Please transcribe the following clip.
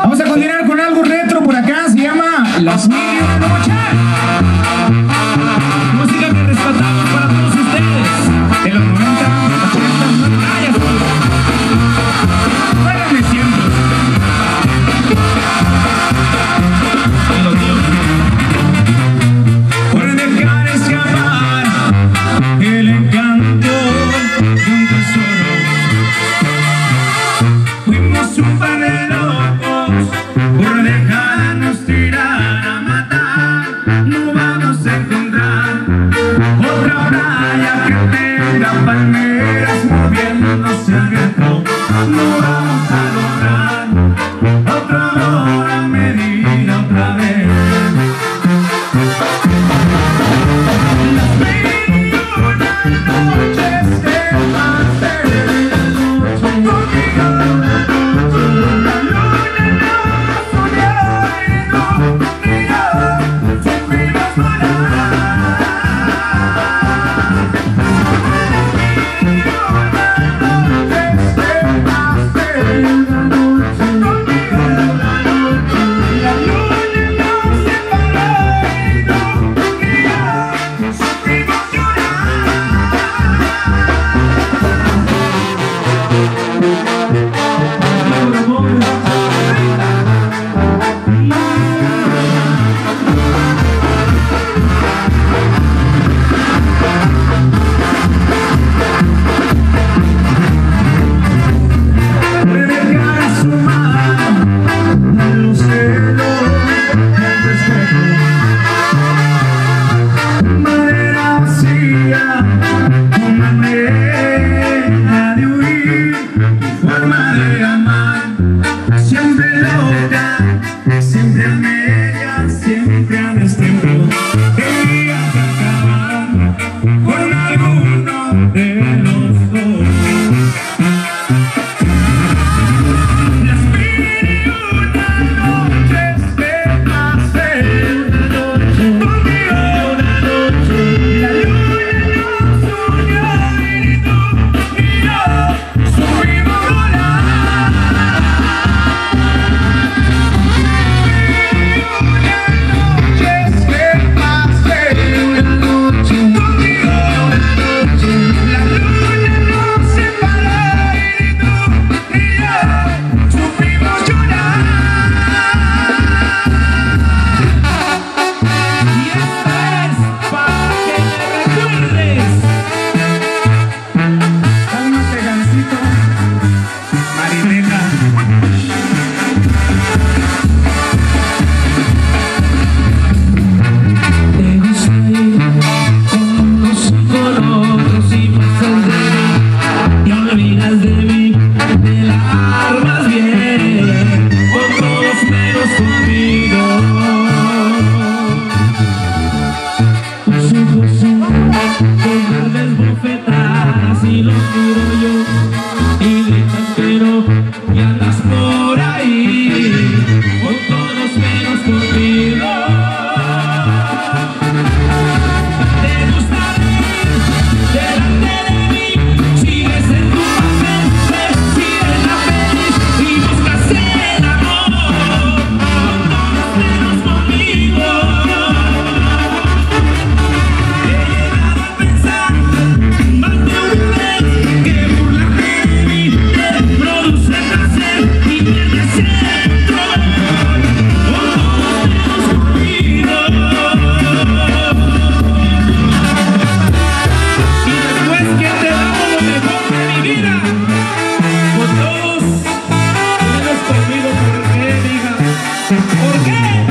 Vamos a continuar con algo retro por acá, se llama Las Mil y Una Noches. Música que rescatamos para todos ustedes de los 90, 80, no callas, Báilame siempre. Por dejar escapar el encanto de un tesoro, fuimos un par de locos por dejarnos tirar a matar. No vamos a encontrar otra playa que tenga palmeras moviéndose al viento. No vamos a lograr otra hora medida otra vez. Las mil y una noches que pasé contigo, la luna nos unió y no ni yo supimos volar. Mil y una noches que pasé contigo, la luna nos separó y no ni yo supimos renegar su mano a los celos del respeto. Madera vacía, una manera de huir, forma de amar, siempre loca, siempre a medias, siempre a destiempo. Quería acabar con alguno de los dos. Las mil y una noches que pasé contigo, la luna nos unió y tú y yo supimos volar. Mil y una noches que pasé contigo, la luna nos separó y tú y yo supimos llorar. Y esta es para que me recuerdes. Cálmate, gancito, Marileja. Te gusta ir con unos colores y pasas de mí, te olvidas de mí, te la armas bien, con todos menos conmigo. Tus ojos son dos verdes bofetadas y los miro yo y gritas pero y andas por ahí, con todos menos conmigo. Te gusta ir delante de mí, sigues en tu papel, decides la feliz y buscas el amor, con todos menos conmigo. He llegado a pensar más de una vez que burlarte de mí te produce placer y pierdes el control, con todos menos conmigo. Y después que te damos lo mejor de mi vida, con todos menos conmigo, ¿por qué, hija? ¿Por qué?